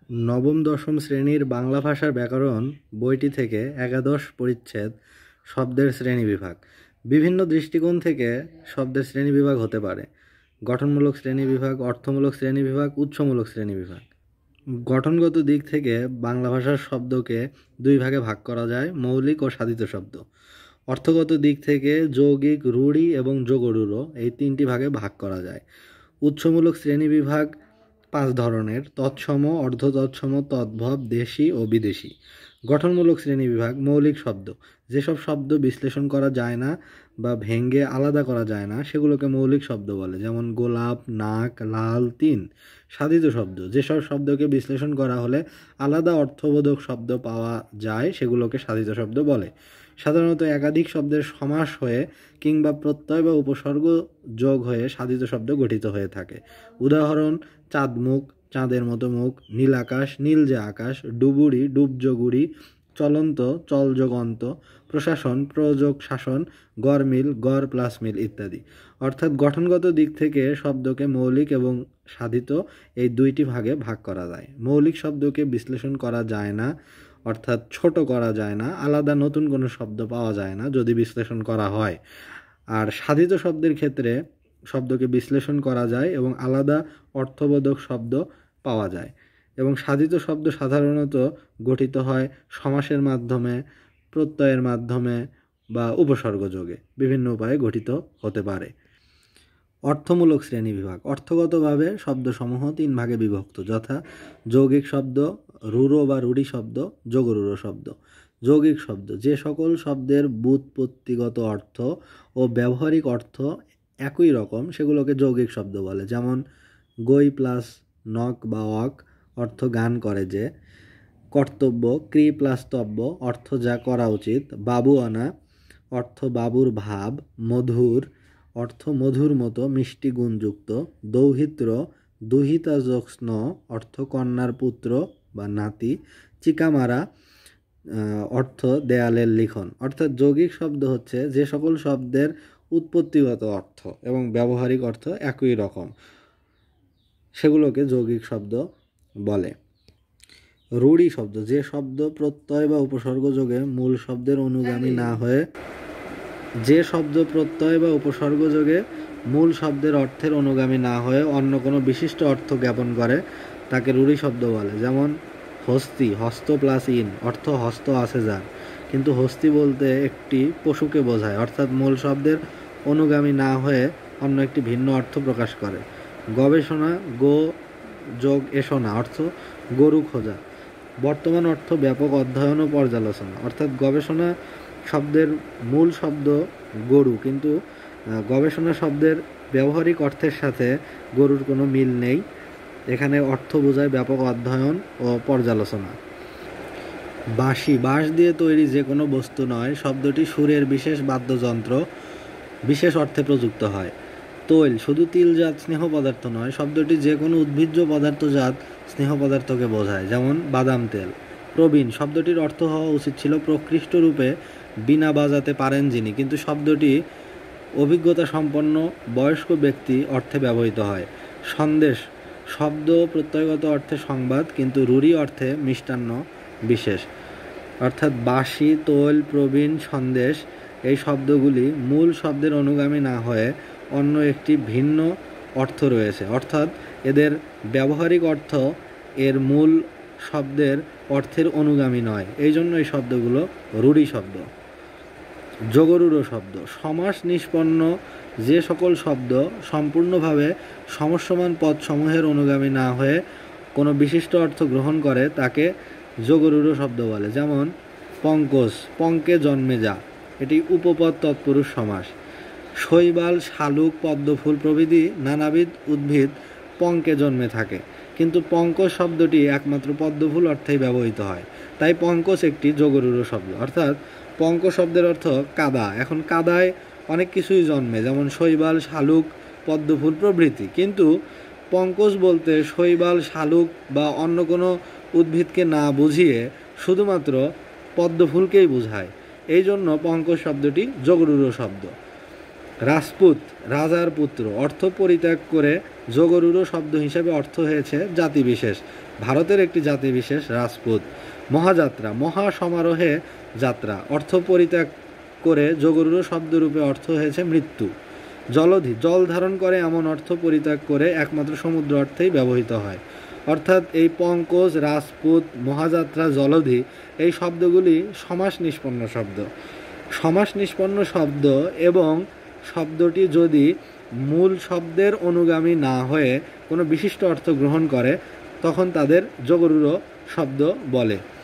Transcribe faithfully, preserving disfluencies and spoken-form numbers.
নবম-দশম শ্রেণীর বাংলা ভাষার ব্যাকরণ বইটি থেকে একাদশ পরিচ্ছেদ শব্দের শ্রেণীবিভাগ। বিভিন্ন দৃষ্টিকোণ থেকে শব্দের শ্রেণীবিভাগ হতে পারে। গঠনমূলক শ্রেণীবিভাগ, অর্থমূলক শ্রেণীবিভাগ, উৎসমূলক শ্রেণীবিভাগ। গঠনগত দিক থেকে বাংলা ভাষার শব্দকে দুই ভাগে ভাগ করা যায়, মৌলিক ও সাধিত শব্দ। অর্থগত দিক থেকে যৌগিক, রূঢ়ি এবং যোগরূঢ় এই তিনটি ভাগে ভাগ করা যায়। উৎসমূলক শ্রেণীবিভাগ পাঁচ ধরনের: তৎসম, অর্ধতৎসম, তদ্ভব, দেশি ও বিদেশি। গঠনমূলক শ্রেণীবিভাগ: মৌলিক শব্দ, যেসব শব্দ বিশ্লেষণ করা যায় না বা ভেঙে আলাদা করা যায় না সেগুলোকে মৌলিক শব্দ বলে, যেমন গোলাপ, নাক, লাল, তিন। সাধিত শব্দ: যেসব শব্দকে বিশ্লেষণ করা হলে আলাদা অর্থবোধক শব্দ পাওয়া যায় সেগুলোকে সাধিত শব্দ বলে। সাধারণত একাধিক শব্দের সমাস হয়ে কিংবা প্রত্যয় বা উপসর্গ যোগ হয়ে সাধিত শব্দ গঠিত হয়ে থাকে। উদাহরণ: চাঁদমুখ, চাঁদের মতো মুখ; নীল আকাশ, নীল যে আকাশ; ডুবুরি, ডুবযোগুড়ি; চলন্ত, চলযোগন্ত; প্রশাসন, প্রযোগ শাসন; গড়মিল, গড় প্লাস মিল ইত্যাদি। অর্থাৎ গঠনগত দিক থেকে শব্দকে মৌলিক এবং সাধিত এই দুইটি ভাগে ভাগ করা যায়। মৌলিক শব্দকে বিশ্লেষণ করা যায় না, অর্থাৎ ছোট করা যায় না, আলাদা নতুন কোনো শব্দ পাওয়া যায় না যদি বিশ্লেষণ করা হয়। আর সাধিত শব্দের ক্ষেত্রে শব্দকে বিশ্লেষণ করা যায় এবং আলাদা অর্থবোধক শব্দ পাওয়া যায়। এবং সাধিত শব্দ সাধারণত গঠিত হয় সমাসের মাধ্যমে, প্রত্যয়ের মাধ্যমে বা উপসর্গ যোগে। বিভিন্ন উপায়ে গঠিত হতে পারে। অর্থমূলক শ্রেণীবিভাগ: অর্থগতভাবে শব্দসমূহ তিন ভাগে বিভক্ত, যথা যৌগিক শব্দ, রূঢ় বা রূঢ়ি শব্দ, যোগরূঢ় শব্দ। যৌগিক শব্দ: যে সকল শব্দের ব্যুৎপত্তিগত অর্থ ও ব্যবহারিক অর্থ একই রকম সেগুলোকে যৌগিক শব্দ বলে, যেমন গই প্লাস নক বা অক অর্থ গান করে যে; কর্তব্য, ক্রি প্লাস তব্য অর্থ যা করা উচিত; বাবুয়ানা অর্থ বাবুর ভাব; মধুর অর্থ মধুর মতো মিষ্টি গুণযুক্ত; দৌহিত্র, দুহিতা যোগ স্ন অর্থ কন্যার পুত্র বা নাতি; চিকামারা অর্থ দেয়ালের লিখন। অর্থাৎ যৌগিক শব্দ হচ্ছে যে সকল শব্দের উৎপত্তিগত অর্থ এবং ব্যবহারিক অর্থ একই রকম, সেগুলোকে যৌগিক শব্দ বলে। রূঢ়ি শব্দ: যে শব্দ প্রত্যয় বা উপসর্গ যোগে মূল শব্দের অনুগামী না হয়ে যে শব্দ প্রত্যয় বা উপসর্গ যোগে মূল শব্দের অর্থের অনুগামী না হয়ে অন্য কোনো বিশিষ্ট অর্থ জ্ঞাপন করে তাকে রূঢ়ি শব্দ বলে। যেমন হস্তি, হস্ত প্লাস ইন অর্থ হস্ত আছে যার, কিন্তু হস্তি বলতে একটি পশুকে বোঝায়, অর্থাৎ মূল শব্দের অনুগামী না হয়ে অন্য একটি ভিন্ন অর্থ প্রকাশ করে। গবেষণা, গো যোগ এষণা অর্থ গরু খোঁজা। বর্তমান অর্থ ব্যাপক অধ্যয়ন ও পর্যালোচনা, অর্থাৎ গবেষণা শব্দের মূল শব্দ গরু, কিন্তু গবেষণা শব্দের ব্যবহারিক অর্থের সাথে গরুর কোনো মিল নেই। এখানে অর্থ বোঝায় ব্যাপক অধ্যয়ন ও পর্যালোচনা। বাঁশি: বাঁশ দিয়ে তৈরি যে কোনো বস্তু নয়, শব্দটি সুরের বিশেষ বাদ্যযন্ত্র বিশেষ অর্থে প্রযুক্ত হয়। তৈল: শুধু তিলজাত স্নেহ পদার্থ নয়, শব্দটি যে কোনো উদ্ভিজ্জ পদার্থজাত স্নেহ পদার্থকে বোঝায়, যেমন বাদাম তেল। প্রবীণ: শব্দটির অর্থ হওয়া উচিত ছিল প্রকৃষ্ট রূপে বীণা বাজাতে পারেন যিনি, কিন্তু শব্দটি অভিজ্ঞতা সম্পন্ন বয়স্ক ব্যক্তি অর্থে ব্যবহৃত হয়। সন্দেশ: শব্দ প্রত্যয়গত অর্থে সংবাদ, কিন্তু রূঢ়ি অর্থে মিষ্টান্ন বিশেষ। অর্থাৎ বাঁশি, তৈল, প্রবীণ, সন্দেশ এই শব্দগুলি মূল শব্দের অনুগামী না হয়ে অন্য একটি ভিন্ন অর্থ রয়েছে, অর্থাৎ এদের ব্যবহারিক অর্থ এর মূল শব্দের অর্থের অনুগামী নয়, এই জন্য এই শব্দগুলো রূঢ়ি শব্দ। যোগরূঢ় শব্দ: সমাস নিষ্পন্ন যে সকল শব্দ সম্পূর্ণভাবে সমস্যমান পদসমূহের অনুগামী না হয়ে কোনো বিশিষ্ট অর্থ গ্রহণ করে তাকে যোগরূঢ় শব্দ বলে, যেমন পঙ্কজ, পঙ্কে জন্মে যা, এটি উপপদ তৎপুরুষ সমাস। শৈবাল, শালুক, পদ্মফুল প্রভৃতি নানাবিধ উদ্ভিদ পঙ্কে জন্মে থাকে, কিন্তু পঙ্কজ শব্দটি একমাত্র পদ্মফুল অর্থেই ব্যবহৃত হয়, তাই পঙ্কজ একটি যোগরূঢ় শব্দ। অর্থাৎ পঙ্ক শব্দের অর্থ কাদা। এখন কাদায় অনেক কিছুই জন্মে, যেমন শৈবাল, শালুক, পদ্মফুল প্রভৃতি, কিন্তু পঙ্কজ বলতে শৈবাল, শালুক বা অন্য কোনো উদ্ভিদকে না বুঝিয়ে শুধুমাত্র পদ্মফুলকেই বোঝায়, এই জন্য পঙ্কজ শব্দটি যোগরূঢ় শব্দ। রাজপুত, রাজার পুত্র অর্থ পরিত্যাগ করে যোগরূঢ় শব্দ হিসেবে অর্থ হয়েছে জাতিবিশেষ, ভারতের একটি জাতিবিশেষ রাজপুত। মহাযাত্রা, মহা সমারোহে যাত্রা, অর্থ পরিত্যাগ করে যোগরূঢ় শব্দরূপে অর্থ হয়েছে মৃত্যু। জলধি, জল ধারণ করে এমন অর্থ পরিত্যাগ করে একমাত্র সমুদ্র অর্থেই ব্যবহৃত হয়। অর্থাৎ এই পঙ্কজ, রাজপুত, মহাযাত্রা, জলধি এই শব্দগুলি সমাস নিষ্পন্ন শব্দ। সমাস নিষ্পন্ন শব্দ এবং শব্দটি যদি মূল শব্দের অনুগামী না হয়ে কোনো বিশিষ্ট অর্থ গ্রহণ করে তখন তাদের যোগরূঢ় শব্দ বলে।